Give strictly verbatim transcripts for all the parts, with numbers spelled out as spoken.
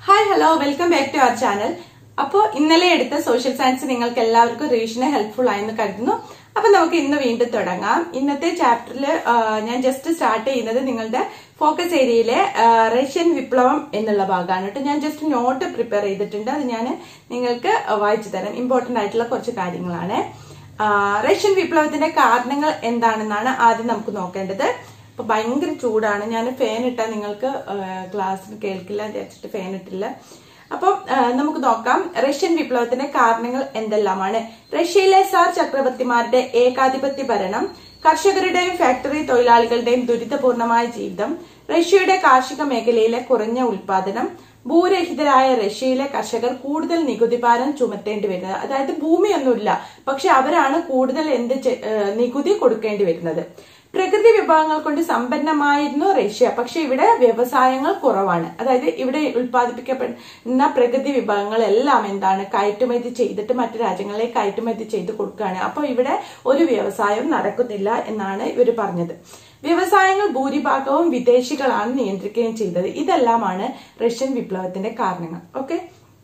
Hi hello welcome back to our channel. അപ്പോൾ ഇന്നലെ എടുത്ത സോഷ്യൽ സയൻസ് നിങ്ങൾക്ക് എല്ലാവർക്കും റിവിഷന് ഹെൽപ്ഫുൾ ആയെന്ന് കരുതുന്നു. അപ്പൊ നമുക്ക് ഇന്ന് വീണ്ടും തുടങ്ങാം. ഇന്നത്തെ ചാപ്റ്ററിൽ ഞാൻ ജസ്റ്റ് സ്റ്റാർട്ട് ചെയ്യുന്നത് നിങ്ങളുടെ ഫോക്കസ് ഏരിയയിലെ റഷ്യൻ വിപ്ലവം എന്നുള്ള ഭാഗമാണ് കേട്ടോ. ഞാൻ ജസ്റ്റ് നോട്ട് പ്രിപ്പയർ ചെയ്തിട്ടുണ്ട്, അത് ഞാൻ നിങ്ങൾക്ക് വായിച്ചു തരാം. ഇമ്പോർട്ടന്റ് ആയിട്ടുള്ള കുറച്ച് കാര്യങ്ങളാണ്. റഷ്യൻ വിപ്ലവത്തിന്റെ കാരണങ്ങൾ എന്താണെന്നാണ് ആദ്യം നമുക്ക് നോക്കേണ്ടത്. ഇപ്പൊ ഭയങ്കര ചൂടാണ്, ഞാൻ ഫാൻ ഇട്ടാൽ നിങ്ങൾക്ക് ക്ലാസ്സിൽ കേൾക്കില്ല വിചാരിച്ചിട്ട് ഫാൻ ഇട്ടില്ല. അപ്പം നമുക്ക് നോക്കാം റഷ്യൻ വിപ്ലവത്തിന്റെ കാരണങ്ങൾ എന്തെല്ലാമാണ്. റഷ്യയിലെ സാർ ചക്രവർത്തിമാരുടെ ഏകാധിപത്യ ഭരണം, കർഷകരുടെയും ഫാക്ടറി തൊഴിലാളികളുടെയും ദുരിതപൂർണമായ ജീവിതം, റഷ്യയുടെ കാർഷിക മേഖലയിലെ കുറഞ്ഞ ഉൽപാദനം, ഭൂരഹിതരായ റഷ്യയിലെ കർഷകർ കൂടുതൽ നികുതി ഭാരം ചുമത്തേണ്ടി വരുന്നത്. അതായത് ഭൂമിയൊന്നുമില്ല, പക്ഷെ അവരാണ് കൂടുതൽ എന്ത് നികുതി കൊടുക്കേണ്ടി വരുന്നത്. പ്രകൃതി വിഭവങ്ങൾ കൊണ്ട് സമ്പന്നമായിരുന്നു റഷ്യ, പക്ഷെ ഇവിടെ വ്യവസായങ്ങൾ കുറവാണ്. അതായത് ഇവിടെ ഉൽപ്പാദിപ്പിക്കപ്പെടുന്ന പ്രകൃതി വിഭവങ്ങളെല്ലാം എന്താണ് കയറ്റുമതി ചെയ്തിട്ട് മറ്റു രാജ്യങ്ങളിലേക്ക് കയറ്റുമതി ചെയ്ത് കൊടുക്കുകയാണ്. അപ്പൊ ഇവിടെ ഒരു വ്യവസായം നടക്കുന്നില്ല എന്നാണ് ഇവർ പറഞ്ഞത്. വ്യവസായങ്ങൾ ഭൂരിഭാഗവും വിദേശികളാണ് നിയന്ത്രിക്കുകയും ചെയ്തത്. ഇതെല്ലാമാണ് റഷ്യൻ വിപ്ലവത്തിന്റെ കാരണങ്ങൾ. ഓക്കെ,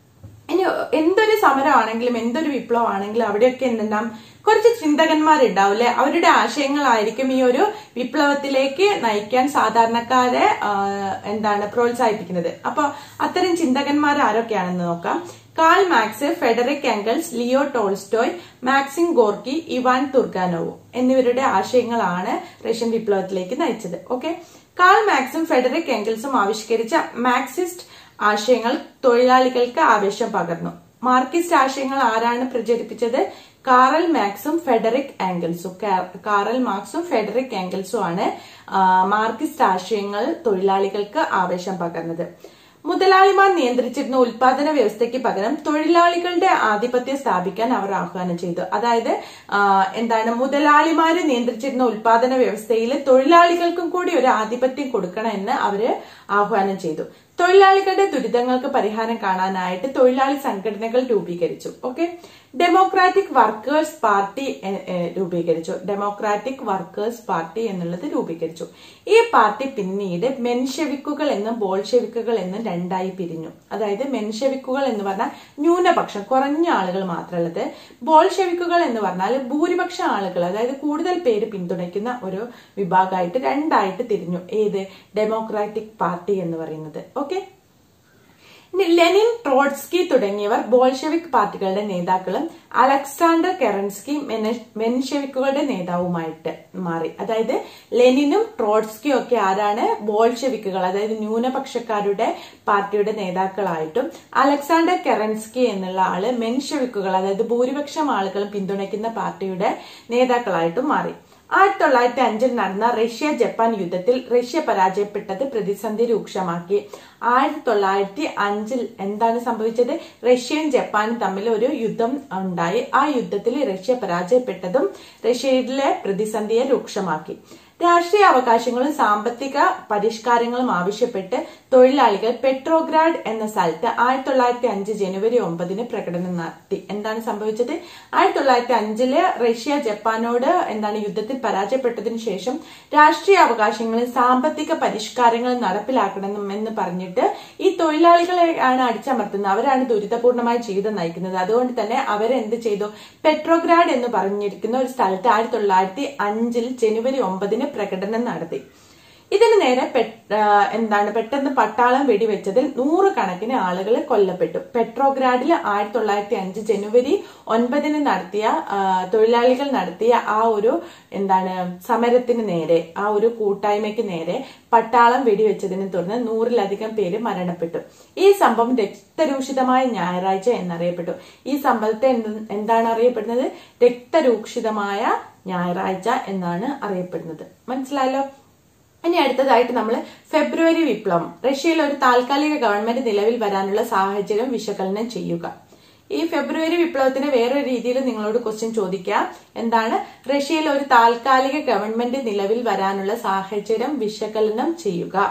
ഇനി എന്തൊരു സമരമാണെങ്കിലും എന്തൊരു വിപ്ലവമാണെങ്കിലും അവിടെയൊക്കെ എന്തുണ്ടാവും, കുറച്ച് ചിന്തകന്മാരുണ്ടാവില്ലേ, അവരുടെ ആശയങ്ങളായിരിക്കും ഈ ഒരു വിപ്ലവത്തിലേക്ക് നയിക്കാൻ സാധാരണക്കാരെ എന്താണ് പ്രോത്സാഹിപ്പിക്കുന്നത്. അപ്പൊ അത്തരം ചിന്തകന്മാർ ആരൊക്കെയാണെന്ന് നോക്കാം. Karl Marx, Frederick Engels, Leo Tolstoy, Maxim Gorky, Ivan Turgenev എന്നിവരുടെ ആശയങ്ങളാണ് റഷ്യൻ വിപ്ലവത്തിലേക്ക് നയിച്ചത്. ഓക്കെ, കാൾ മാക്സും ഫെഡറിക് എംഗൽസും ആവിഷ്കരിച്ച മാർക്സിസ്റ്റ് ആശയങ്ങൾ തൊഴിലാളികൾക്ക് ആവേശം പകർന്നു. മാർക്സിസ്റ്റ് ആശയങ്ങൾ ആരാണ് പ്രചരിപ്പിച്ചത്? കാറൽ മാക്സും ഫെഡറിക് ആംഗൽസും. കാറൽ മാർക്സും ഫെഡറിക് ആംഗൽസും ആണ് മാർക്സിസ്റ്റ് ആശയങ്ങൾ തൊഴിലാളികൾക്ക് ആവേശം പകർന്നത്. മുതലാളിമാർ നിയന്ത്രിച്ചിരുന്ന ഉൽപാദന വ്യവസ്ഥയ്ക്ക് പകരം തൊഴിലാളികളുടെ ആധിപത്യം സ്ഥാപിക്കാൻ അവർ ആഹ്വാനം ചെയ്തു. അതായത് എന്താണ്, മുതലാളിമാര് നിയന്ത്രിച്ചിരുന്ന ഉൽപാദന വ്യവസ്ഥയിൽ തൊഴിലാളികൾക്കും കൂടി ഒരു ആധിപത്യം കൊടുക്കണം എന്ന് അവര് ആഹ്വാനം ചെയ്തു. തൊഴിലാളികളുടെ ദുരിതങ്ങൾക്ക് പരിഹാരം കാണാനായിട്ട് തൊഴിലാളി സംഘടനകൾ രൂപീകരിച്ചു. ഓക്കെ, ഡെമോക്രാറ്റിക് വർക്കേഴ്സ് പാർട്ടി രൂപീകരിച്ചു. ഡെമോക്രാറ്റിക് വർക്കേഴ്സ് പാർട്ടി എന്നുള്ളത് രൂപീകരിച്ചു. ഈ പാർട്ടി പിന്നീട് മെൻഷെവിക്കുകൾ എന്നും ബോൾഷെവിക്കുകൾ എന്നും രണ്ടായി പിരിഞ്ഞു. അതായത് മെൻഷെവിക്കുകൾ എന്ന് പറഞ്ഞാൽ ന്യൂനപക്ഷം, കുറഞ്ഞ ആളുകൾ മാത്രമുള്ളത്. ബോൾഷെവിക്കുകൾ എന്ന് പറഞ്ഞാൽ ഭൂരിപക്ഷം ആളുകൾ, അതായത് കൂടുതൽ പേര് പിന്തുണയ്ക്കുന്ന ഒരു വിഭാഗമായിട്ട് രണ്ടായിട്ട് തിരിഞ്ഞു. ഏത്? ഡെമോക്രാറ്റിക് പാർട്ടി എന്ന് പറയുന്നത്. ഓക്കെ, ലെനിൻ, ട്രോട്സ്കി തുടങ്ങിയവർ ബോൾഷെവിക് പാർട്ടികളുടെ നേതാക്കളും അലക്സാണ്ടർ കെറൻസ്കി മെൻഷെവിക്കുകളുടെ നേതാവുമായിട്ട് മാറി. അതായത് ലെനിനും ട്രോട്സ്കിയും ഒക്കെ ആരാണ്? ബോൾഷെവിക്കുകൾ, അതായത് ന്യൂനപക്ഷക്കാരുടെ പാർട്ടിയുടെ നേതാക്കളായിട്ടും അലക്സാണ്ടർ കെറൻസ്കി എന്നുള്ള ആള് മെൻഷെവിക്കുകൾ, അതായത് ഭൂരിപക്ഷം ആളുകളും പിന്തുണയ്ക്കുന്ന പാർട്ടിയുടെ നേതാക്കളായിട്ടും മാറി. ആയിരത്തി തൊള്ളായിരത്തി അഞ്ചിൽ നടന്ന റഷ്യ ജപ്പാൻ യുദ്ധത്തിൽ റഷ്യ പരാജയപ്പെട്ടത് പ്രതിസന്ധി രൂക്ഷമാക്കി. ആയിരത്തി തൊള്ളായിരത്തി അഞ്ചിൽ എന്താണ് സംഭവിച്ചത്? റഷ്യയും ജപ്പാനും തമ്മിൽ ഒരു യുദ്ധം ഉണ്ടായി. ആ യുദ്ധത്തിൽ റഷ്യ പരാജയപ്പെട്ടതും റഷ്യയിലെ പ്രതിസന്ധിയെ രൂക്ഷമാക്കി. രാഷ്ട്രീയ അവകാശങ്ങളും സാമ്പത്തിക പരിഷ്കാരങ്ങളും ആവശ്യപ്പെട്ട് തൊഴിലാളികൾ പെട്രോഗ്രാഡ് എന്ന സ്ഥലത്ത് ആയിരത്തി തൊള്ളായിരത്തി അഞ്ച് ജനുവരി ഒമ്പതിന് പ്രകടനം നടത്തി. എന്താണ് സംഭവിച്ചത്? ആയിരത്തി തൊള്ളായിരത്തി അഞ്ചില് റഷ്യ ജപ്പാനോട് എന്താണ് യുദ്ധത്തിൽ പരാജയപ്പെട്ടതിനു ശേഷം രാഷ്ട്രീയ അവകാശങ്ങളും സാമ്പത്തിക പരിഷ്കാരങ്ങളും നടപ്പിലാക്കണമെന്ന് പറഞ്ഞിട്ട് ഈ തൊഴിലാളികളെ ആണ് അടിച്ചമർത്തുന്നത്. അവരാണ് ദുരിതപൂർണമായ ജീവിതം നയിക്കുന്നത്. അതുകൊണ്ട് തന്നെ അവരെന്ത് ചെയ്തു? പെട്രോഗ്രാഡ് എന്ന് പറഞ്ഞിരിക്കുന്ന ഒരു സ്ഥലത്ത് ആയിരത്തി തൊള്ളായിരത്തി അഞ്ചിൽ ജനുവരി ഒമ്പതിന് പ്രകടനം നടത്തി. ഇതിന് നേരെ എന്താണ് പെട്ടെന്ന് പട്ടാളം വെടിവെച്ചതിൽ നൂറുകണക്കിന് ആളുകൾ കൊല്ലപ്പെട്ടു. പെട്രോഗ്രാഡിൽ ആയിരത്തി തൊള്ളായിരത്തി അഞ്ച് ജനുവരി ഒൻപതിന് നടത്തിയ തൊഴിലാളികൾ നടത്തിയ ആ ഒരു എന്താണ് സമരത്തിന് നേരെ, ആ ഒരു കൂട്ടായ്മയ്ക്ക് നേരെ പട്ടാളം വെടിവെച്ചതിനെ തുടർന്ന് നൂറിലധികം പേര് മരണപ്പെട്ടു. ഈ സംഭവം രക്തരൂഷിതമായ ഞായറാഴ്ച എന്നറിയപ്പെട്ടു. ഈ സംഭവത്തെ എന്താണ് അറിയപ്പെടുന്നത്? രക്തരൂഷിതമായ ഞായറാഴ്ച എന്നാണ് അറിയപ്പെടുന്നത്. മനസ്സിലായല്ലോ? ഇനി അടുത്തതായിട്ട് നമ്മൾ ഫെബ്രുവരി വിപ്ലവം. റഷ്യയിൽ ഒരു താൽക്കാലിക ഗവൺമെന്റ് നിലവിൽ വരാനുള്ള സാഹചര്യം വിശകലനം ചെയ്യുക. ഈ ഫെബ്രുവരി വിപ്ലവത്തിന് വേറൊരു രീതിയിൽ നിങ്ങളോട് ക്വസ്റ്റ്യൻ ചോദിക്കാം. എന്താണ്? റഷ്യയിൽ ഒരു താൽക്കാലിക ഗവൺമെന്റ് നിലവിൽ വരാനുള്ള സാഹചര്യം വിശകലനം ചെയ്യുക.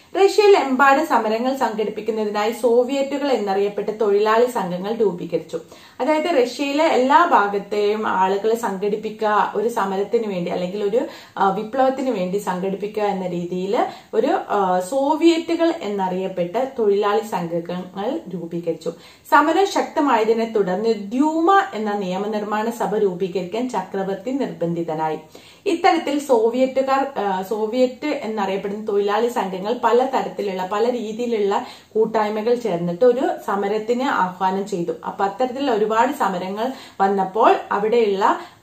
റഷ്യയിൽ എമ്പാട് സമരങ്ങൾ സംഘടിപ്പിക്കുന്നതിനായി സോവിയറ്റുകൾ എന്നറിയപ്പെട്ട തൊഴിലാളി സംഘങ്ങൾ രൂപീകരിച്ചു. അതായത് റഷ്യയിലെ എല്ലാ ഭാഗത്തെയും ആളുകളെ സംഘടിപ്പിക്കുക, ഒരു സമരത്തിന് വേണ്ടി അല്ലെങ്കിൽ ഒരു വിപ്ലവത്തിന് വേണ്ടി സംഘടിപ്പിക്കുക എന്ന രീതിയിൽ ഒരു സോവിയറ്റുകൾ എന്നറിയപ്പെട്ട തൊഴിലാളി സംഘങ്ങൾ രൂപീകരിച്ചു. സമരം ശക്തമായതിനെ തുടർന്ന് ദ്യൂമ എന്ന നിയമനിർമ്മാണ സഭ രൂപീകരിക്കാൻ ചക്രവർത്തി നിർബന്ധിതനായി. ഇത്തരത്തിൽ സോവിയറ്റുകാർ സോവിയറ്റ് എന്നറിയപ്പെടുന്ന തൊഴിലാളി സംഘങ്ങൾ പല തരത്തിലുള്ള പല രീതിയിലുള്ള കൂട്ടായ്മകൾ ചേർന്നിട്ട് ഒരു സമരത്തിന് ആഹ്വാനം ചെയ്തു. അപ്പൊ അത്തരത്തിൽ ഒരുപാട് സമരങ്ങൾ വന്നപ്പോൾ അവിടെയുള്ള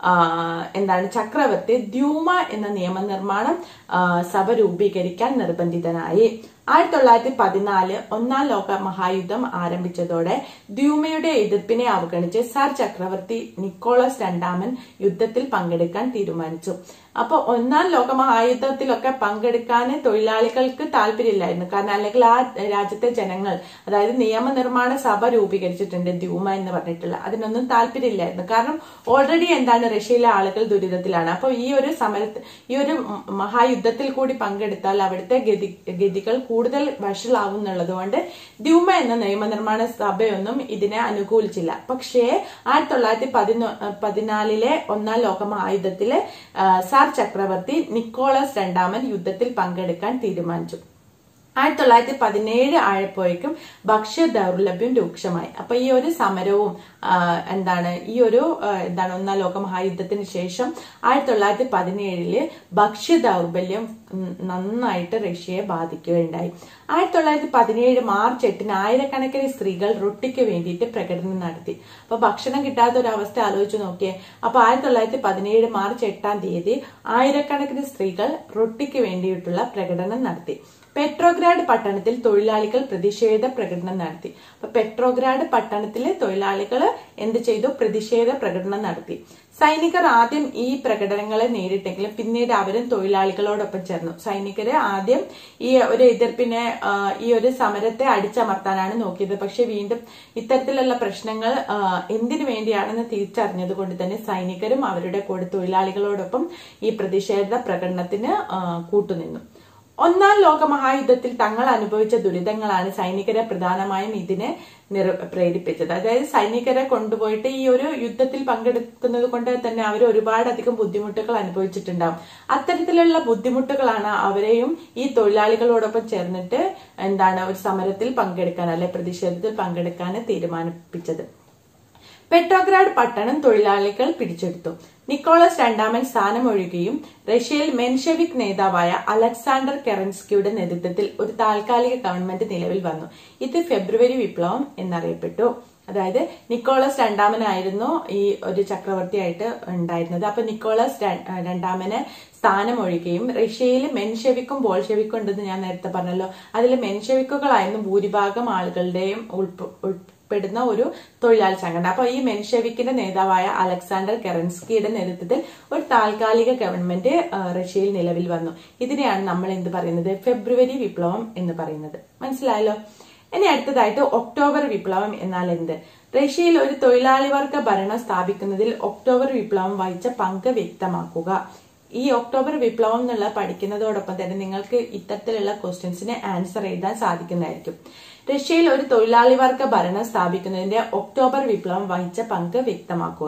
എന്താണ് ചക്രവർത്തി ദ്യൂമ എന്ന നിയമനിർമ്മാണം സഭ രൂപീകരിക്കാൻ നിർബന്ധിതനായി. ആയിരത്തി തൊള്ളായിരത്തി പതിനാല് ഒന്നാം ലോക മഹായുദ്ധം ആരംഭിച്ചതോടെ ദ്യൂമയുടെ എതിർപ്പിനെ അവഗണിച്ച് സാർ ചക്രവർത്തി നിക്കോളസ് രണ്ടാമൻ യുദ്ധത്തിൽ പങ്കെടുക്കാൻ തീരുമാനിച്ചു. അപ്പൊ ഒന്നാം ലോക മഹായുദ്ധത്തിലൊക്കെ പങ്കെടുക്കാൻ തൊഴിലാളികൾക്ക് താല്പര്യമില്ലായിരുന്നു. കാരണം അല്ലെങ്കിൽ ആ രാജ്യത്തെ ജനങ്ങൾ, അതായത് നിയമനിർമ്മാണ സഭ രൂപീകരിച്ചിട്ടുണ്ട് ദ്യൂമ എന്ന് പറഞ്ഞിട്ടുള്ള, അതിനൊന്നും താല്പര്യമില്ലായിരുന്നു. കാരണം ഓൾറെഡി എന്താണ് റഷ്യയിലെ ആളുകൾ ദുരിതത്തിലാണ്. അപ്പൊ ഈ ഒരു സമരത്തിൽ ഈ ഒരു മഹായുദ്ധത്തിൽ കൂടി പങ്കെടുത്താൽ അവിടുത്തെ ഗതി ഗതികൾ കൂടുതൽ വഷളാവും എന്നുള്ളത് കൊണ്ട് ദ്യൂമ എന്ന നിയമനിർമ്മാണ സഭയൊന്നും ഇതിനെ അനുകൂലിച്ചില്ല. പക്ഷേ ആയിരത്തി തൊള്ളായിരത്തി പതിനൊ പതിനാലിലെ ഒന്നാം ലോക മഹായുദ്ധത്തിലെ സാർ ചക്രവർത്തി നിക്കോളസ് രണ്ടാമൻ യുദ്ധത്തിൽ പങ്കെടുക്കാൻ തീരുമാനിച്ചു. ആയിരത്തി തൊള്ളായിരത്തി പതിനേഴ് ആയപ്പോഴേക്കും ഭക്ഷ്യ ദൗർലഭ്യം രൂക്ഷമായി. അപ്പൊ ഈ ഒരു സമരവും എന്താണ് ഈ ഒരു എന്താണ് ഒന്നാം ലോക മഹായുദ്ധത്തിന് ശേഷം ആയിരത്തി തൊള്ളായിരത്തി പതിനേഴില് ഭക്ഷ്യ ദൗർബല്യം നന്നായിട്ട് റഷ്യയെ ബാധിക്കുകയുണ്ടായി. ആയിരത്തി തൊള്ളായിരത്തി പതിനേഴ് മാർച്ച് എട്ടിന് ആയിരക്കണക്കിന് സ്ത്രീകൾ റൊട്ടിക്ക് വേണ്ടിയിട്ട് പ്രകടനം നടത്തി. അപ്പൊ ഭക്ഷണം കിട്ടാത്ത ഒരു അവസ്ഥ ആലോചിച്ച് നോക്കിയേ. അപ്പൊ ആയിരത്തി തൊള്ളായിരത്തി പതിനേഴ് മാർച്ച് എട്ടാം തീയതി ആയിരക്കണക്കിന് സ്ത്രീകൾ റൊട്ടിക്ക് വേണ്ടിയിട്ടുള്ള പ്രകടനം നടത്തി. പെട്രോഗ്രാഡ് പട്ടണത്തിൽ തൊഴിലാളികൾ പ്രതിഷേധ പ്രകടനം നടത്തി. അപ്പൊ പെട്രോഗ്രാഡ് പട്ടണത്തിലെ തൊഴിലാളികൾ എന്ത് ചെയ്തു? പ്രതിഷേധ പ്രകടനം നടത്തി. സൈനികർ ആദ്യം ഈ പ്രകടനങ്ങളെ നേരിട്ടെങ്കിലും പിന്നീട് അവരും തൊഴിലാളികളോടൊപ്പം ചേർന്നു. സൈനികര് ആദ്യം ഈ ഒരു എതിർപ്പിനെ ഈ ഒരു സമരത്തെ അടിച്ചമർത്താനാണ് നോക്കിയത്. പക്ഷെ വീണ്ടും ഇത്തരത്തിലുള്ള പ്രശ്നങ്ങൾ എന്തിനു വേണ്ടിയാണെന്ന് തിരിച്ചറിഞ്ഞത് കൊണ്ട് തന്നെ സൈനികരും അവരുടെ കൂടെ തൊഴിലാളികളോടൊപ്പം ഈ പ്രതിഷേധ പ്രകടനത്തിന് കൂട്ടുനിന്നു. ഒന്നാം ലോക മഹായുദ്ധത്തിൽ തങ്ങൾ അനുഭവിച്ച ദുരിതങ്ങളാണ് സൈനികരെ പ്രധാനമായും ഇതിനെ നിർ പ്രേരിപ്പിച്ചത്. അതായത് സൈനികരെ കൊണ്ടുപോയിട്ട് ഈ ഒരു യുദ്ധത്തിൽ പങ്കെടുക്കുന്നത് കൊണ്ട് തന്നെ അവർ ഒരുപാട് അധികം ബുദ്ധിമുട്ടുകൾ അനുഭവിച്ചിട്ടുണ്ടാവും. അത്തരത്തിലുള്ള ബുദ്ധിമുട്ടുകളാണ് അവരെയും ഈ തൊഴിലാളികളോടൊപ്പം ചേർന്നിട്ട് എന്താണ് ഒരു സമരത്തിൽ പങ്കെടുക്കാൻ അല്ലെ പ്രതിഷേധത്തിൽ പങ്കെടുക്കാൻ തീരുമാനിപ്പിച്ചത്. പെട്രോഗ്രാഡ് പട്ടണം തൊഴിലാളികൾ പിടിച്ചെടുത്തു. നിക്കോളസ് രണ്ടാമൻ സ്ഥാനമൊഴിയുകയും റഷ്യയിൽ മെൻഷെവിക് നേതാവായ അലക്സാണ്ടർ കെറൻസ്കിയുടെ നേതൃത്വത്തിൽ ഒരു താൽക്കാലിക ഗവൺമെന്റ് നിലവിൽ വന്നു. ഇത് ഫെബ്രുവരി വിപ്ലവം എന്നറിയപ്പെട്ടു. അതായത് നിക്കോളസ് രണ്ടാമനായിരുന്നു ഈ ഒരു ചക്രവർത്തിയായിട്ട് ഉണ്ടായിരുന്നത്. അപ്പൊ നിക്കോളസ് രണ്ടാമന് സ്ഥാനമൊഴിയുകയും റഷ്യയിൽ മെൻഷെവിക്കും ബോൾഷെവിക്കും ഉണ്ടെന്ന് ഞാൻ നേരത്തെ പറഞ്ഞല്ലോ. അതിൽ മെൻഷെവിക്കുകളായിരുന്നു ഭൂരിഭാഗം ആളുകളുടെയും ഉൾപ്പെടുന്ന ഒരു തൊഴിലാളി സംഘടന. അപ്പൊ ഈ മെൻഷെവിക്കിന്റെ നേതാവായ അലക്സാണ്ടർ കെറൻസ്കിയുടെ നേതൃത്വത്തിൽ ഒരു താൽക്കാലിക ഗവൺമെന്റ് റഷ്യയിൽ നിലവിൽ വന്നു. ഇതിനെയാണ് നമ്മൾ എന്ത് പറയുന്നത്? ഫെബ്രുവരി വിപ്ലവം എന്ന് പറയുന്നത്. മനസ്സിലായല്ലോ? ഇനി അടുത്തതായിട്ട് ഒക്ടോബർ വിപ്ലവം എന്നാൽ എന്ത്? റഷ്യയിൽ ഒരു തൊഴിലാളി വർഗ ഭരണം സ്ഥാപിക്കുന്നതിൽ ഒക്ടോബർ വിപ്ലവം വഹിച്ച പങ്ക് വ്യക്തമാക്കുക. ഈ ഒക്ടോബർ വിപ്ലവം എന്നുള്ള പഠിക്കുന്നതോടൊപ്പം തന്നെ നിങ്ങൾക്ക് ഇത്തരത്തിലുള്ള ക്വസ്റ്റ്യൻസിന് ആൻസർ എഴുതാൻ സാധിക്കുന്നതായിരിക്കും. റഷ്യയിൽ ഒരു തൊഴിലാളി വർഗ ഭരണം സ്ഥാപിക്കുന്നതിന്റെ ഒക്ടോബർ വിപ്ലവം വഹിച്ച പങ്ക് വ്യക്തമാക്കുക.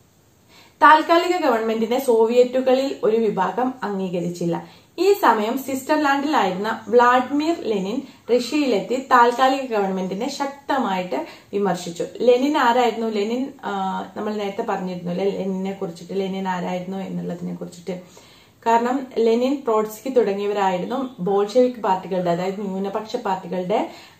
താൽക്കാലിക ഗവൺമെന്റിനെ സോവിയറ്റുകളിൽ ഒരു വിഭാഗം അംഗീകരിച്ചില്ല. ഈ സമയം സ്വിറ്റ്സർലാൻഡിലായിരുന്ന വ്ളാഡിമിർ ലെനിൻ റഷ്യയിലെത്തി താൽക്കാലിക ഗവൺമെന്റിനെ ശക്തമായിട്ട് വിമർശിച്ചു. ലെനിൻ ആരായിരുന്നു? ലെനിൻ നമ്മൾ നേരത്തെ പറഞ്ഞിരുന്നു അല്ലെ ലെനിനെ കുറിച്ചിട്ട്. ലെനിൻ ആരായിരുന്നു എന്നുള്ളതിനെ കുറിച്ചിട്ട്. കാരണം ലെനിൻ, ട്രോട്സ്കി തുടങ്ങിയവരായിരുന്നു ബോൾഷെവിക് പാർട്ടികളുടെ, അതായത് ന്യൂനപക്ഷ പാർട്ടികളുടെ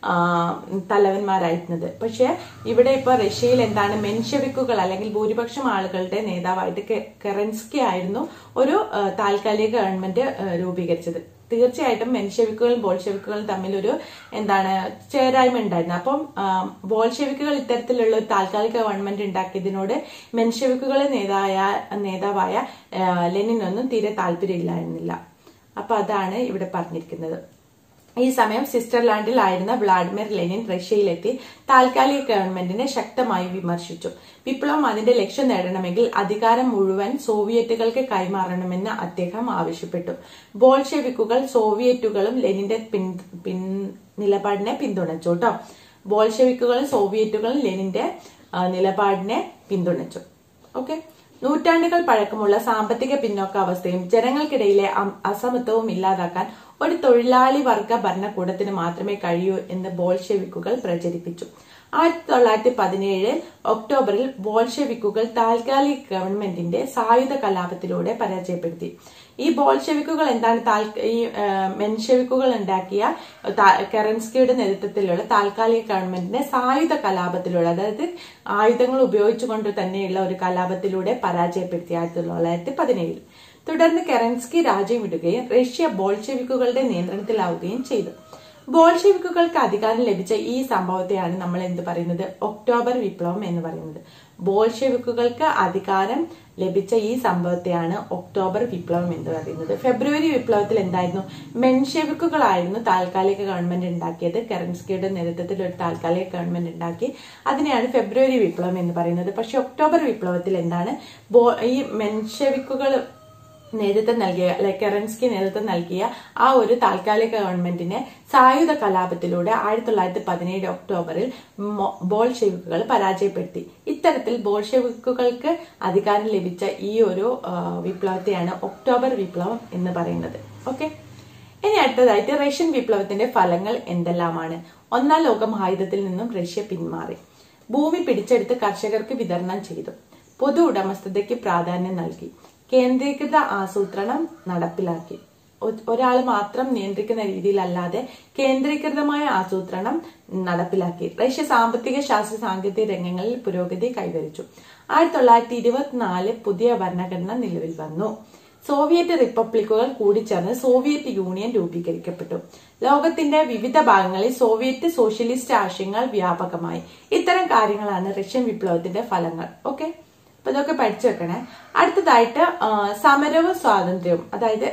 തലവന്മാരായിരുന്നത്. പക്ഷെ ഇവിടെ ഇപ്പൊ റഷ്യയിൽ എന്താണ് മെൻഷെവിക്കുകൾ അല്ലെങ്കിൽ ഭൂരിപക്ഷം ആളുകളുടെ നേതാവായിട്ട് കെറൻസ്കി ആയിരുന്നു ഒരു താൽക്കാലിക ഗവൺമെന്റ് രൂപീകരിച്ചത്. തീർച്ചയായിട്ടും മെൻഷെവിക്കുകളും ബോൾഷെവിക്കുകളും തമ്മിൽ ഒരു എന്താണ് ചേരായ്മ ഉണ്ടായിരുന്നു. അപ്പം ബോൾഷെവിക്കുകൾ ഇത്തരത്തിലുള്ള ഒരു താൽക്കാലിക ഗവൺമെന്റ് ഉണ്ടാക്കിയതിനോട് മെൻഷെവിക്കുകളെ നേതായ നേതാവായ ലെനിനൊന്നും തീരെ താല്പര്യമില്ലായിരുന്നില്ല. അപ്പൊ അതാണ് ഇവിടെ പറഞ്ഞിരിക്കുന്നത്. ഈ സമയം സ്വിറ്റ്സർലാൻഡിലായിരുന്ന വ്ളാഡിമിർ ലെനിൻ റഷ്യയിലെത്തി താൽക്കാലിക ഗവൺമെന്റിനെ ശക്തമായി വിമർശിച്ചു. വിപ്ലവം അതിന്റെ ലക്ഷ്യം നേടണമെങ്കിൽ അധികാരം മുഴുവൻ സോവിയറ്റുകൾക്ക് കൈമാറണമെന്ന് അദ്ദേഹം ആവശ്യപ്പെട്ടു. ബോൾഷെവിക്കുകൾ സോവിയറ്റുകളും ലെനിന്റെ പിൻ പിൻ നിലപാടിനെ പിന്തുണച്ചു കേട്ടോ. ബോൾഷെവിക്കുകളും സോവിയറ്റുകളും ലെനിന്റെ നിലപാടിനെ പിന്തുണച്ചു. ഓക്കെ. നൂറ്റാണ്ടുകൾ പഴക്കമുള്ള സാമ്പത്തിക പിന്നോക്കാവസ്ഥയും ജനങ്ങൾക്കിടയിലെ അസമത്വവും ഇല്ലാതാക്കാൻ ഒരു തൊഴിലാളി വർഗ ഭരണകൂടത്തിന് മാത്രമേ കഴിയൂ എന്ന് ബോൾഷെവിക്കുകൾ പ്രചരിപ്പിച്ചു. ആയിരത്തി തൊള്ളായിരത്തി പതിനേഴ് ഒക്ടോബറിൽ ബോൾഷെവിക്കുകൾ താൽക്കാലിക ഗവൺമെന്റിന്റെ സായുധ കലാപത്തിലൂടെ പരാജയപ്പെടുത്തി. ഈ ബോൾഷെവിക്കുകൾ എന്താണ്? ഈ മെൻഷെവിക്കുകൾ ഉണ്ടാക്കിയ കെറൻസ്കിയുടെ നേതൃത്വത്തിലുള്ള താൽക്കാലിക ഗവൺമെന്റിനെ സായുധ കലാപത്തിലൂടെ, അതായത് ആയുധങ്ങൾ ഉപയോഗിച്ചുകൊണ്ട് തന്നെയുള്ള ഒരു കലാപത്തിലൂടെ പരാജയപ്പെടുത്തി ആയിരത്തി തൊള്ളായിരത്തി പതിനേഴിൽ. തുടർന്ന് കെറൻസ്കി രാജ്യം വിടുകയും റഷ്യ ബോൾഷെവിക്കുകളുടെ നിയന്ത്രണത്തിലാവുകയും ചെയ്തു. ബോൾഷെവിക്കുകൾക്ക് അധികാരം ലഭിച്ച ഈ സംഭവത്തെയാണ് നമ്മൾ എന്ത് പറയുന്നത്? ഒക്ടോബർ വിപ്ലവം എന്ന് പറയുന്നത്. ബോൾഷെവിക്കുകൾക്ക് അധികാരം ലഭിച്ച ഈ സംഭവത്തെയാണ് ഒക്ടോബർ വിപ്ലവം എന്ന് പറയുന്നത്. ഫെബ്രുവരി വിപ്ലവത്തിൽ എന്തായിരുന്നു? മെൻഷെവിക്കുകളായിരുന്നു താൽക്കാലിക ഗവൺമെന്റ് ഉണ്ടാക്കിയത്. കെറൻസ്കിയുടെ നേതൃത്വത്തിൽ ഒരു താൽക്കാലിക ഗവൺമെന്റ് ഉണ്ടാക്കി. അതിനെയാണ് ഫെബ്രുവരി വിപ്ലവം എന്ന് പറയുന്നത്. പക്ഷെ ഒക്ടോബർ വിപ്ലവത്തിൽ എന്താണ്? ഈ മെൻഷെവിക്കുകൾ നേതൃത്വം നൽകിയ അല്ലെ കെറൻസ്കി നേതൃത്വം നൽകിയ ആ ഒരു താൽക്കാലിക ഗവൺമെന്റിനെ സായുധ കലാപത്തിലൂടെ ആയിരത്തി തൊള്ളായിരത്തി പതിനേഴ് ഒക്ടോബറിൽ ബോൾഷെവിക്കുകൾ പരാജയപ്പെടുത്തി. ഇത്തരത്തിൽ ബോൾഷെവിക്കുകൾക്ക് അധികാരം ലഭിച്ച ഈ ഒരു വിപ്ലവത്തെയാണ് ഒക്ടോബർ വിപ്ലവം എന്ന് പറയുന്നത്. ഓക്കെ. ഇനി അടുത്തതായിട്ട് റഷ്യൻ വിപ്ലവത്തിന്റെ ഫലങ്ങൾ എന്തെല്ലാമാണ്? ഒന്നാം ലോക മഹായുദ്ധത്തിൽ നിന്നും റഷ്യ പിന്മാറി. ഭൂമി പിടിച്ചെടുത്ത് കർഷകർക്ക് വിതരണം ചെയ്തു. പൊതു ഉടമസ്ഥതയ്ക്ക് പ്രാധാന്യം നൽകി. കേന്ദ്രീകൃത ആസൂത്രണം നടപ്പിലാക്കി. ഒരാൾ മാത്രം നിയന്ത്രിക്കുന്ന രീതിയിലല്ലാതെ കേന്ദ്രീകൃതമായ ആസൂത്രണം നടപ്പിലാക്കി. റഷ്യ സാമ്പത്തിക ശാസ്ത്ര സാങ്കേതിക രംഗങ്ങളിൽ പുരോഗതി കൈവരിച്ചു. ആയിരത്തി തൊള്ളായിരത്തി ഇരുപത്തിനാല് പുതിയ ഭരണഘടന നിലവിൽ വന്നു. സോവിയറ്റ് റിപ്പബ്ലിക്കുകൾ കൂടിച്ചേർന്ന് സോവിയറ്റ് യൂണിയൻ രൂപീകരിക്കപ്പെട്ടു. ലോകത്തിന്റെ വിവിധ ഭാഗങ്ങളിൽ സോവിയറ്റ് സോഷ്യലിസ്റ്റ് ആശയങ്ങൾ വ്യാപകമായി. ഇത്തരം കാര്യങ്ങളാണ് റഷ്യൻ വിപ്ലവത്തിന്റെ ഫലങ്ങൾ. ഓക്കെ. അപ്പൊ ഇതൊക്കെ പഠിച്ചു വെക്കണേ. അടുത്തതായിട്ട് സമരവും സ്വാതന്ത്ര്യവും, അതായത്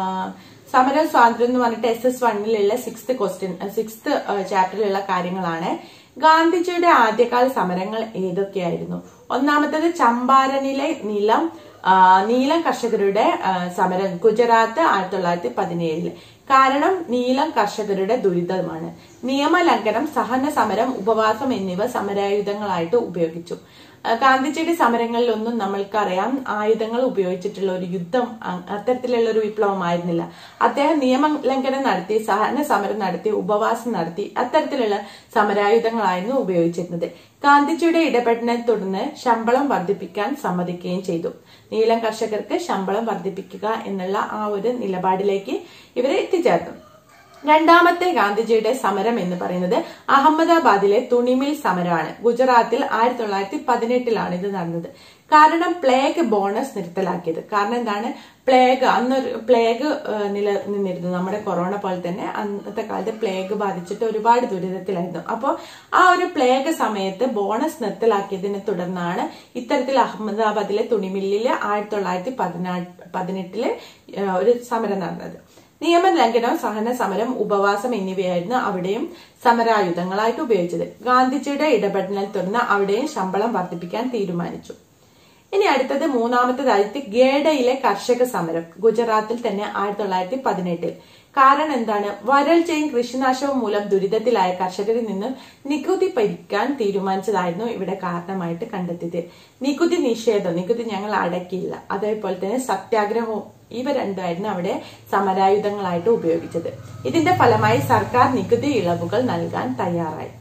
സമരവും സ്വാതന്ത്ര്യം എന്ന് പറഞ്ഞിട്ട് എസ് എസ് വണ്ണിലുള്ള സിക്സ്ത് ക്വസ്റ്റ്യൻ സിക്സ്ത് ചാപ്റ്ററിലുള്ള കാര്യങ്ങളാണ്. ഗാന്ധിജിയുടെ ആദ്യകാല സമരങ്ങൾ ഏതൊക്കെയായിരുന്നു? ഒന്നാമത്തേത് ചമ്പാരനിലെ നിലം നീലം കർഷകരുടെ സമരം, ഗുജറാത്ത് ആയിരത്തി തൊള്ളായിരത്തി പതിനേഴില്. കാരണം നീലം കർഷകരുടെ ദുരിതമാണ്. നിയമലംഘനം, സഹന സമരം, ഉപവാസം എന്നിവ സമരായുധങ്ങളായിട്ട് ഉപയോഗിച്ചു. ഗാന്ധിജിയുടെ സമരങ്ങളിലൊന്നും നമ്മൾക്കറിയാം ആയുധങ്ങൾ ഉപയോഗിച്ചിട്ടുള്ള ഒരു യുദ്ധം, അത്തരത്തിലുള്ള ഒരു വിപ്ലവമായിരുന്നില്ല. അദ്ദേഹം നിയമലംഘനം നടത്തി, സഹന സമരം നടത്തി, ഉപവാസം നടത്തി, അത്തരത്തിലുള്ള സമരായുധങ്ങളായിരുന്നു ഉപയോഗിച്ചിരുന്നത്. ഗാന്ധിജിയുടെ ഇടപെടലിനെ തുടർന്ന് ശമ്പളം വർദ്ധിപ്പിക്കാൻ സമ്മതിക്കുകയും ചെയ്തു. നീലം കർഷകർക്ക് ശമ്പളം വർദ്ധിപ്പിക്കുക എന്നുള്ള ആ ഒരു നിലപാടിലേക്ക് ഇവരെ എത്തിച്ചേർന്നു. രണ്ടാമത്തെ ഗാന്ധിജിയുടെ സമരം എന്ന് പറയുന്നത് അഹമ്മദാബാദിലെ തുണിമിൽ സമരമാണ്. ഗുജറാത്തിൽ ആയിരത്തി തൊള്ളായിരത്തി പതിനെട്ടിലാണ് ഇത് നടന്നത്. കാരണം പ്ലേഗ് ബോണസ് നിർത്തലാക്കിയത്. കാരണം എന്താണ്? പ്ലേഗ്, അന്നൊരു പ്ലേഗ് നിലനിന്നിരുന്നു. നമ്മുടെ കൊറോണ പോലെ തന്നെ അന്നത്തെ കാലത്ത് പ്ലേഗ് ബാധിച്ചിട്ട് ഒരുപാട് ദുരിതത്തിലായിരുന്നു. അപ്പോൾ ആ ഒരു പ്ലേഗ് സമയത്ത് ബോണസ് നിർത്തലാക്കിയതിനെ തുടർന്നാണ് ഇത്തരത്തിൽ അഹമ്മദാബാദിലെ തുണിമില്ലില് ആയിരത്തി തൊള്ളായിരത്തി പതിനാ പതിനെട്ടില് ഒരു സമരം നടന്നത്. നിയമലംഘനം, സഹന സമരം, ഉപവാസം എന്നിവയായിരുന്നു അവിടെയും സമരായുധങ്ങളായിട്ട് ഉപയോഗിച്ചത്. ഗാന്ധിജിയുടെ ഇടപെടലിനെ തുടർന്ന് അവിടെയും ശമ്പളം വർദ്ധിപ്പിക്കാൻ തീരുമാനിച്ചു. ഇനി അടുത്തത് മൂന്നാമത്തേതായിട്ട് ഗേഡയിലെ കർഷക സമരം, ഗുജറാത്തിൽ തന്നെ ആയിരത്തി തൊള്ളായിരത്തി പതിനെട്ടിൽ. കാരണം എന്താണ്? വരൾച്ചയും കൃഷിനാശവും മൂലം ദുരിതത്തിലായ കർഷകരിൽ നിന്ന് നികുതി പിരിക്കാൻ തീരുമാനിച്ചതായിരുന്നു ഇവിടെ കാരണമായിട്ട് കണ്ടെത്തിയത്. നികുതി നിഷേധം, നികുതി ഞങ്ങൾ അടക്കിയില്ല, അതേപോലെ തന്നെ സത്യാഗ്രഹവും, ഇവ രണ്ടായിരുന്നു അവിടെ സമരായുധങ്ങളായിട്ട് ഉപയോഗിച്ചത്. ഇതിന്റെ ഫലമായി സർക്കാർ നികുതി ഇളവുകൾ നൽകാൻ തയ്യാറായി.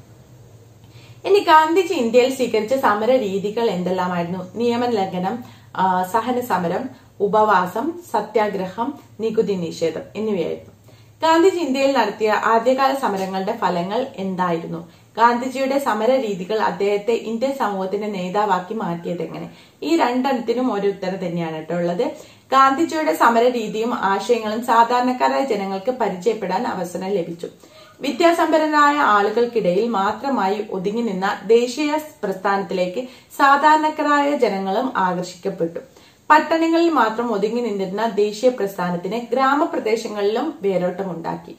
ഇനി ഗാന്ധിജി ഇന്ത്യയിൽ സ്വീകരിച്ച സമര രീതികൾ എന്തെല്ലാമായിരുന്നു? നിയമലംഘനം, സഹന സമരം, ഉപവാസം, സത്യാഗ്രഹം, നികുതി നിഷേധം എന്നിവയായിരുന്നു. ഗാന്ധിജി ഇന്ത്യയിൽ നടത്തിയ ആദ്യകാല സമരങ്ങളുടെ ഫലങ്ങൾ എന്തായിരുന്നു? ഗാന്ധിജിയുടെ സമര രീതികൾ അദ്ദേഹത്തെ ഇന്ത്യൻ സമൂഹത്തിന്റെ നേതാവാക്കി മാറ്റിയത് എങ്ങനെ? ഈ രണ്ടെണ്ണത്തിനും ഒരു ഉത്തരം തന്നെയാണ് കേട്ടോ ഉള്ളത്. ഗാന്ധിജിയുടെ സമര രീതിയും ആശയങ്ങളും സാധാരണക്കാരായ ജനങ്ങൾക്ക് പരിചയപ്പെടാൻ അവസരം ലഭിച്ചു. വിദ്യാസമ്പന്നരായ ആളുകൾക്കിടയിൽ മാത്രമായി ഒതുങ്ങി നിന്ന ദേശീയ പ്രസ്ഥാനത്തിലേക്ക് സാധാരണക്കാരായ ജനങ്ങളും ആകർഷിക്കപ്പെട്ടു. പട്ടണങ്ങളിൽ മാത്രം ഒതുങ്ങി നിന്നിരുന്ന ദേശീയ പ്രസ്ഥാനത്തിന് ഗ്രാമപ്രദേശങ്ങളിലും വേരോട്ടമുണ്ടാക്കി.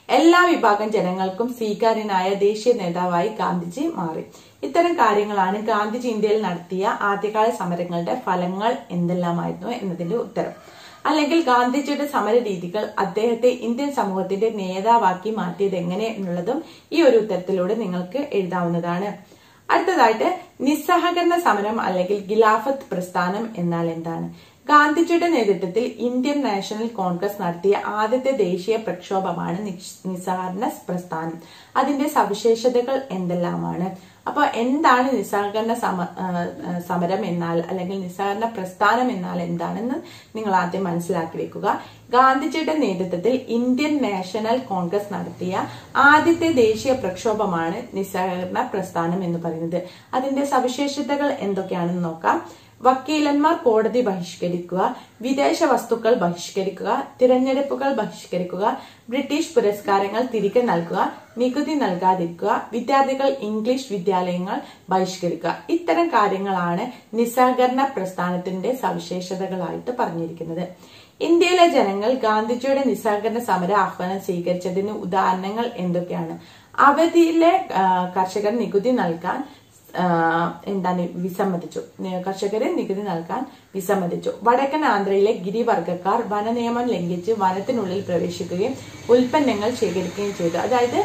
എല്ലാ വിഭാഗം ജനങ്ങൾക്കും സ്വീകാര്യനായ ദേശീയ നേതാവായി ഗാന്ധിജി മാറി. ഇത്തരം കാര്യങ്ങളാണ് ഗാന്ധിജി ഇന്ത്യയിൽ നടത്തിയ ആദ്യകാല സമരങ്ങളുടെ ഫലങ്ങൾ എന്തെല്ലാമായിരുന്നു എന്നതിന്റെ ഉത്തരം. അല്ലെങ്കിൽ ഗാന്ധിജിയുടെ സമര രീതികൾ അദ്ദേഹത്തെ ഇന്ത്യൻ സമൂഹത്തിന്റെ നേതാവാക്കി മാറ്റിയത് എങ്ങനെ എന്നുള്ളതും ഈ ഒരു ഉത്തരത്തിലൂടെ നിങ്ങൾക്ക് എഴുതാവുന്നതാണ്. അടുത്തതായിട്ട് നിസ്സഹകരണ സമരം അല്ലെങ്കിൽ ഖിലാഫത്ത് പ്രസ്ഥാനം എന്നാൽ എന്താണ്? ഗാന്ധിജിയുടെ നേതൃത്വത്തിൽ ഇന്ത്യൻ നാഷണൽ കോൺഗ്രസ് നടത്തിയ ആദ്യത്തെ ദേശീയ പ്രക്ഷോഭമാണ് നിസ്സഹകരണ പ്രസ്ഥാനം. അതിന്റെ സവിശേഷതകൾ എന്തെല്ലാമാണ്? അപ്പൊ എന്താണ് നിസ്സഹകരണ സമ സമരം എന്നാൽ അല്ലെങ്കിൽ നിസ്സഹകരണ പ്രസ്ഥാനം എന്നാൽ എന്താണെന്ന് നിങ്ങൾ ആദ്യം മനസ്സിലാക്കി വെക്കുക. ഗാന്ധിജിയുടെ നേതൃത്വത്തിൽ ഇന്ത്യൻ നാഷണൽ കോൺഗ്രസ് നടത്തിയ ആദ്യത്തെ ദേശീയ പ്രക്ഷോഭമാണ് നിസ്സഹകരണ പ്രസ്ഥാനം എന്ന് പറയുന്നത്. അതിന്റെ സവിശേഷതകൾ എന്തൊക്കെയാണെന്ന് നോക്കാം. വക്കീലന്മാർ കോടതി ബഹിഷ്കരിക്കുക, വിദേശ വസ്തുക്കൾ ബഹിഷ്കരിക്കുക, തിരഞ്ഞെടുപ്പുകൾ ബഹിഷ്കരിക്കുക, ബ്രിട്ടീഷ് പുരസ്കാരങ്ങൾ തിരികെ നൽകുക, നികുതി നൽകാതിരിക്കുക, വിദ്യാർത്ഥികൾ ഇംഗ്ലീഷ് വിദ്യാലയങ്ങൾ ബഹിഷ്കരിക്കുക. ഇത്തരം കാര്യങ്ങളാണ് നിസ്സഹകരണ പ്രസ്ഥാനത്തിന്റെ സവിശേഷതകളായിട്ട് പറഞ്ഞിരിക്കുന്നത്. ഇന്ത്യയിലെ ജനങ്ങൾ ഗാന്ധിജിയുടെ നിസ്സഹകരണ സമര ആഹ്വാനം സ്വീകരിച്ചതിന് ഉദാഹരണങ്ങൾ എന്തൊക്കെയാണ്? അവധിയിലെ കർഷകർ നികുതി നൽകാൻ എന്താണ് വിസമ്മതിച്ചു കർഷകരെ നികുതി നൽകാൻ വിസമ്മതിച്ചു. വടക്കൻ ആന്ധ്രയിലെ ഗിരിവർഗക്കാർ വനനിയമം ലംഘിച്ച് വനത്തിനുള്ളിൽ പ്രവേശിക്കുകയും ഉൽപ്പന്നങ്ങൾ ശേഖരിക്കുകയും ചെയ്തു. അതായത്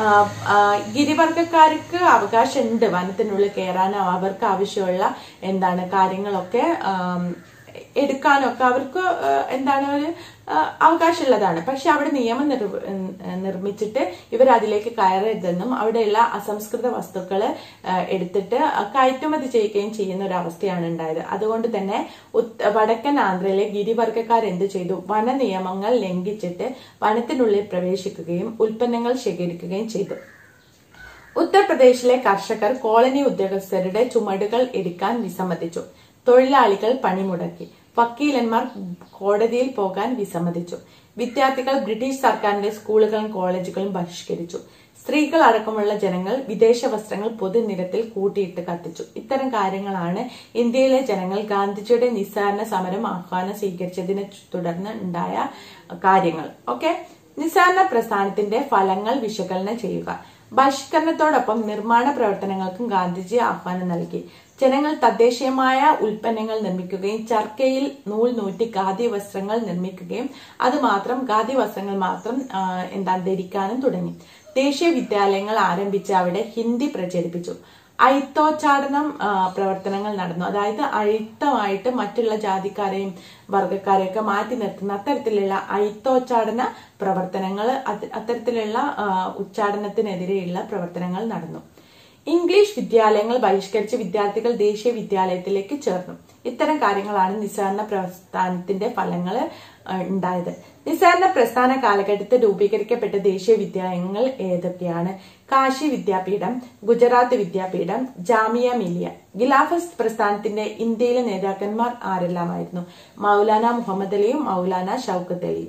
ഗിരിവർഗക്കാർക്ക് അവകാശമുണ്ട് വനത്തിനുള്ളിൽ കയറാനോ അവർക്ക് ആവശ്യമുള്ള എന്താണ് കാര്യങ്ങളൊക്കെ എടുക്കാനൊക്കെ അവർക്ക് എന്താണ് ഒരു അവകാശമുള്ളതാണ്. പക്ഷെ അവിടെ നിയമം നിർമ്മിച്ചിട്ട് ഇവർ അതിലേക്ക് കയറരുതെന്നും അവിടെയുള്ള അസംസ്കൃത വസ്തുക്കള് എടുത്തിട്ട് കയറ്റുമതി ചെയ്യുകയും ചെയ്യുന്ന ഒരു അവസ്ഥയാണ് ഉണ്ടായത്. അതുകൊണ്ട് തന്നെ വടക്കൻ ആന്ധ്രയിലെ ഗിരിവർഗക്കാർ എന്ത് ചെയ്തു? വന നിയമങ്ങൾ ലംഘിച്ചിട്ട് വനത്തിനുള്ളിൽ പ്രവേശിക്കുകയും ഉൽപ്പന്നങ്ങൾ ശേഖരിക്കുകയും ചെയ്തു. ഉത്തർപ്രദേശിലെ കർഷകർ കോളനി ഉദ്യോഗസ്ഥരുടെ ചുമടുകൾ എടുക്കാൻ വിസമ്മതിച്ചു. തൊഴിലാളികൾ പണിമുടക്കി. വക്കീലന്മാർ കോടതിയിൽ പോകാൻ വിസമ്മതിച്ചു. വിദ്യാർത്ഥികൾ ബ്രിട്ടീഷ് സർക്കാരിന്റെ സ്കൂളുകളും കോളേജുകളും ബഹിഷ്കരിച്ചു. സ്ത്രീകൾ അടക്കമുള്ള ജനങ്ങൾ വിദേശ വസ്ത്രങ്ങൾ പൊതുനിരത്തിൽ കൂട്ടിയിട്ട് കത്തിച്ചു. ഇത്തരം കാര്യങ്ങളാണ് ഇന്ത്യയിലെ ജനങ്ങൾ ഗാന്ധിജിയുടെ നിസ്സഹകരണ സമരം ആഹ്വാനം സ്വീകരിച്ചതിനെ തുടർന്ന് ഉണ്ടായ കാര്യങ്ങൾ. ഓക്കെ, നിസ്സഹകരണ പ്രസ്ഥാനത്തിന്റെ ഫലങ്ങൾ വിശകലനം ചെയ്യുക. ബഹിഷ്കരണത്തോടൊപ്പം നിർമ്മാണ പ്രവർത്തനങ്ങൾക്കും ഗാന്ധിജി ആഹ്വാനം നൽകി. ജനങ്ങൾ തദ്ദേശീയമായ ഉൽപ്പന്നങ്ങൾ നിർമ്മിക്കുകയും ചർക്കയിൽ നൂൽ നൂറ്റി ഖാദി വസ്ത്രങ്ങൾ നിർമ്മിക്കുകയും അത് മാത്രം ഖാദി വസ്ത്രങ്ങൾ മാത്രം എന്താ ധരിക്കാനും തുടങ്ങി. ദേശീയ വിദ്യാലയങ്ങൾ ആരംഭിച്ച് അവിടെ ഹിന്ദി പ്രചരിപ്പിച്ചു. അയിത്തോച്ചാടനം പ്രവർത്തനങ്ങൾ നടന്നു. അതായത് അയിത്തമായിട്ട് മറ്റുള്ള ജാതിക്കാരെയും വർഗക്കാരെയൊക്കെ മാറ്റി നിർത്തുന്ന അത്തരത്തിലുള്ള അയിത്തോച്ചാടന പ്രവർത്തനങ്ങൾ അത്തരത്തിലുള്ള ഉച്ചാടനത്തിനെതിരെയുള്ള പ്രവർത്തനങ്ങൾ നടന്നു. ഇംഗ്ലീഷ് വിദ്യാലയങ്ങൾ ബഹിഷ്കരിച്ച് വിദ്യാർത്ഥികൾ ദേശീയ വിദ്യാലയത്തിലേക്ക് ചേർന്നു. ഇത്തരം കാര്യങ്ങളാണ് നിസ്സഹകരണ പ്രസ്ഥാനത്തിന്റെ ഫലങ്ങൾ ഉണ്ടായത്. നിസ്സഹകരണ പ്രസ്ഥാന കാലഘട്ടത്തിൽ രൂപീകരിക്കപ്പെട്ട ദേശീയ വിദ്യാലയങ്ങൾ ഏതൊക്കെയാണ്? കാശി വിദ്യാപീഠം, ഗുജറാത്ത് വിദ്യാപീഠം, ജാമിയ മിലിയ. ഖിലാഫത്ത് പ്രസ്ഥാനത്തിന്റെ ഇന്ത്യയിലെ നേതാക്കന്മാർ ആരെല്ലാമായിരുന്നു? മൗലാന മുഹമ്മദ് അലിയും മൗലാന ഷൌക്കത്ത് അലിയും.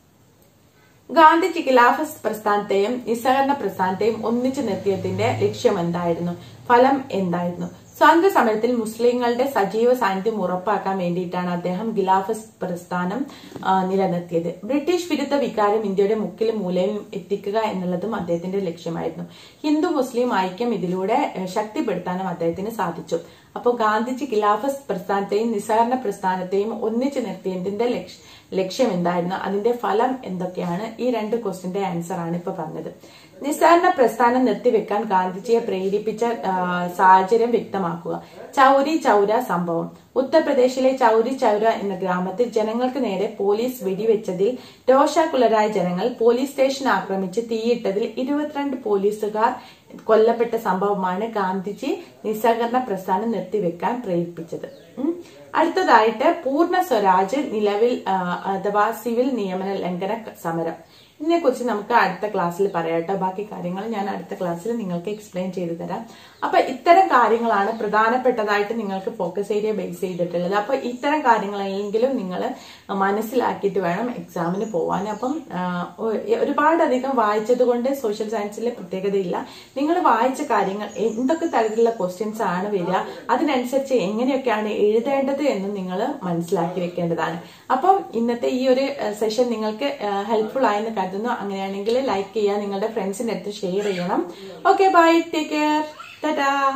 ഗാന്ധിജി ഖിലാഫത്ത് പ്രസ്ഥാനത്തെയും നിസ്സഹകരണ പ്രസ്ഥാനത്തെയും ഒന്നിച്ചു നിർത്തിയതിന്റെ ലക്ഷ്യം എന്തായിരുന്നു? ഫലം എന്തായിരുന്നു? സ്വാതന്ത്ര്യ സമരത്തിൽ മുസ്ലിങ്ങളുടെ സജീവ സാന്നിധ്യം ഉറപ്പാക്കാൻ വേണ്ടിയിട്ടാണ് അദ്ദേഹം ഖിലാഫത്ത് പ്രസ്ഥാനം നിലനിർത്തിയത്. ബ്രിട്ടീഷ് വിരുദ്ധ വികാരം ഇന്ത്യയുടെ മുക്കിലും മൂലയിലും എത്തിക്കുക എന്നുള്ളതും അദ്ദേഹത്തിന്റെ ലക്ഷ്യമായിരുന്നു. ഹിന്ദു മുസ്ലിം ഐക്യം ഇതിലൂടെ ശക്തിപ്പെടുത്താനും അദ്ദേഹത്തിന് സാധിച്ചു. അപ്പോൾ ഗാന്ധിജി ഖിലാഫത്ത് പ്രസ്ഥാനത്തെയും നിസ്സഹകരണ പ്രസ്ഥാനത്തെയും ഒന്നിച്ചു നിർത്തിയതിന്റെ ലക്ഷ്യം എന്തായിരുന്നു? അതിന്റെ ഫലം എന്തൊക്കെയാണ്? ഈ രണ്ട് ക്വസ്റ്റിന്റെ ആൻസർ ആണ് ഇപ്പൊ പറഞ്ഞത്. നിസ്സഹകരണ പ്രസ്ഥാനം നിർത്തിവെക്കാൻ ഗാന്ധിജിയെ പ്രേരിപ്പിച്ച സാഹചര്യം വ്യക്തമാക്കുക. ചൌരി ചൌര സംഭവം. ഉത്തർപ്രദേശിലെ ചൌരി ചൌര എന്ന ഗ്രാമത്തിൽ ജനങ്ങൾക്ക് നേരെ പോലീസ് വെടിവെച്ചതിൽ രോഷാകുലരായ ജനങ്ങൾ പോലീസ് സ്റ്റേഷൻ ആക്രമിച്ച് തീയിട്ടതിൽ ഇരുപത്തിരണ്ട് പോലീസുകാർ കൊല്ലപ്പെട്ട സംഭവമാണ് ഗാന്ധിജി നിസ്സഹകരണ പ്രസ്ഥാനം നിർത്തിവെക്കാൻ പ്രേരിപ്പിച്ചത്. അടുത്തതായിട്ട് പൂർണ്ണ സ്വരാജ് നിലവിൽ അഥവാ സിവിൽ നിയമന ലംഘന സമരം. ഇതിനെ കുറിച്ച് നമുക്ക് അടുത്ത ക്ലാസ്സിൽ പറയാട്ടോ. ബാക്കി കാര്യങ്ങൾ ഞാൻ അടുത്ത ക്ലാസ്സിൽ നിങ്ങൾക്ക് എക്സ്പ്ലെയിൻ ചെയ്തു തരാം. അപ്പൊ ഇത്തരം കാര്യങ്ങളാണ് പ്രധാനപ്പെട്ടതായിട്ട് നിങ്ങൾക്ക് ഫോക്കസ് ഏരിയ ബേസ് ചെയ്തിട്ടുള്ളത്. അപ്പൊ ഇത്തരം കാര്യങ്ങളെങ്കിലും നിങ്ങൾ മനസ്സിലാക്കിയിട്ട് വേണം എക്സാമിന് പോവാൻ. അപ്പം ഒരുപാടധികം വായിച്ചത് കൊണ്ട് സോഷ്യൽ സയൻസിലെ പ്രത്യേകതയില്ല. നിങ്ങൾ വായിച്ച കാര്യങ്ങൾ എന്തൊക്കെ തരത്തിലുള്ള ക്വസ്റ്റ്യൻസ് ആണ് വരിക, അതിനനുസരിച്ച് എങ്ങനെയൊക്കെയാണ് എഴുതേണ്ടത് എന്ന് നിങ്ങൾ മനസ്സിലാക്കി വെക്കേണ്ടതാണ്. അപ്പം ഇന്നത്തെ ഈ ഒരു സെഷൻ നിങ്ങൾക്ക് ഹെൽപ്ഫുൾ ആയെന്ന് കരുതുന്നു. അങ്ങനെയാണെങ്കിൽ ലൈക്ക് ചെയ്യുക, നിങ്ങളുടെ ഫ്രണ്ട്സിന്റെ അടുത്ത് ഷെയർ ചെയ്യണം. Okay, bye, take care, Tata.